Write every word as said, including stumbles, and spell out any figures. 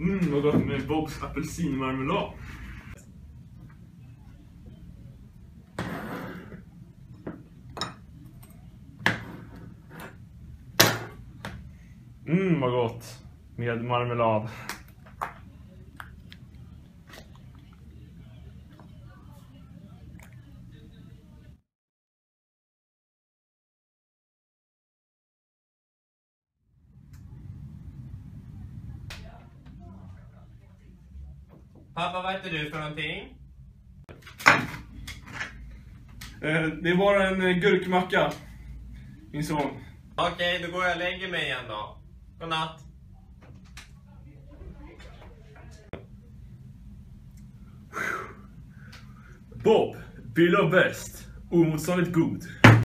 Mm, vad gott med Bobs apelsinmarmelad. Mm, vad gott med marmelad. Pappa, vad heter du för någonting? Eh, det är bara en eh, gurkmacka, min son. Okej, då går jag och lägger mig igen då. Godnatt. Bob, Bill och bäst, omotståndligt god.